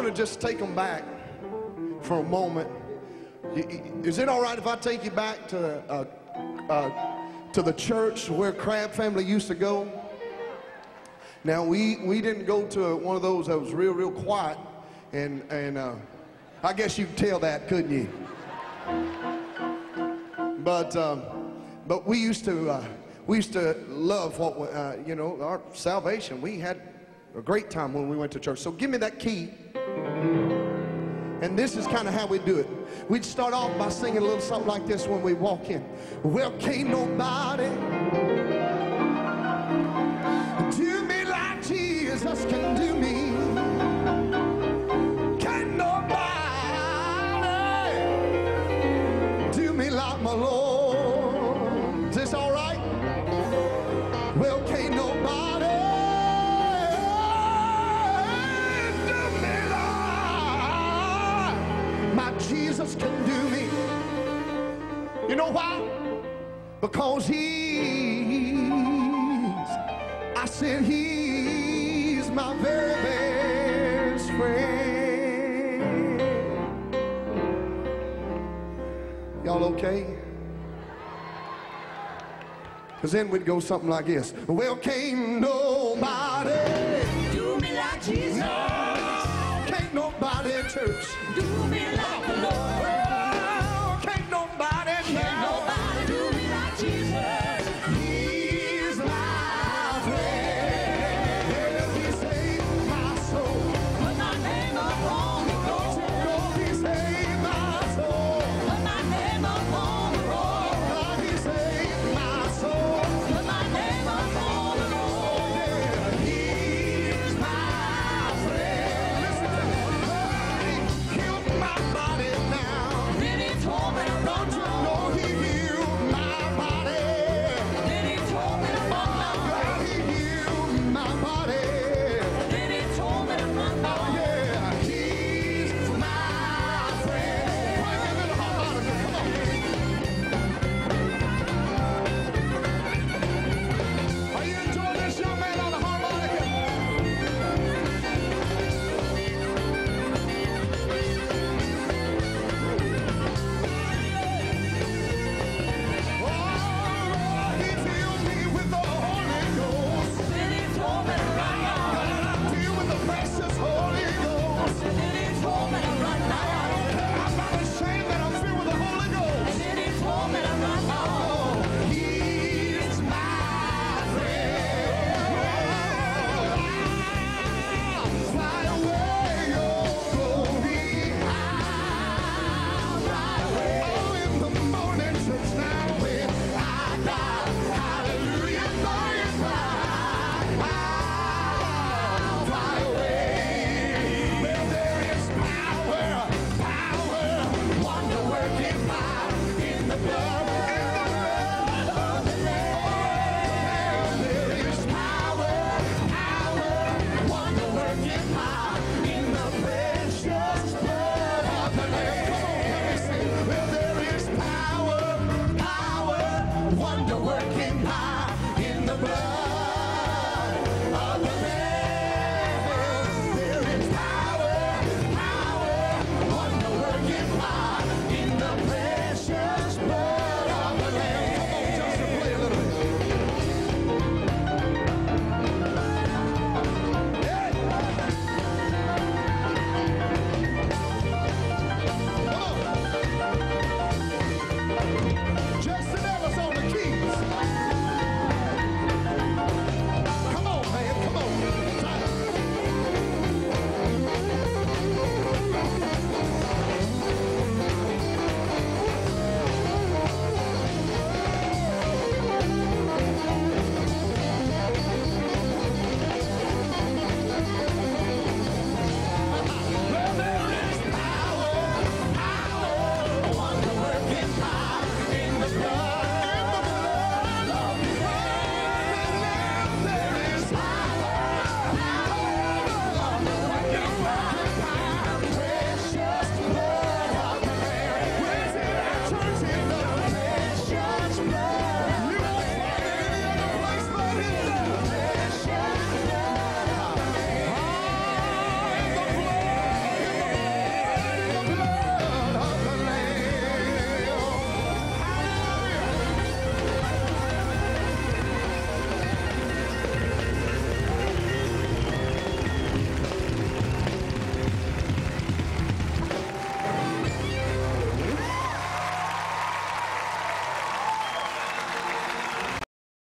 want to just take them back for a moment. Is it all right if I take you back to the church where Crab family used to go? Now, we didn't go to one of those that was real quiet, and I guess you could tell that, couldn't you? But we used to love what you know, our salvation. We had a great time when we went to church. So give me that key. And this is kind of how we do it. We'd start off by singing a little something like this when we walk in. Well, can't nobody do me like Jesus can do me. Can't nobody do me like my Lord. Is this all right? Well, can't nobody do me like my Jesus can do me. You know why? Because I said he's my very best friend. Y'all okay? Because then we'd go something like this. Well, can't nobody do me like Jesus. Can't nobody, church, do me like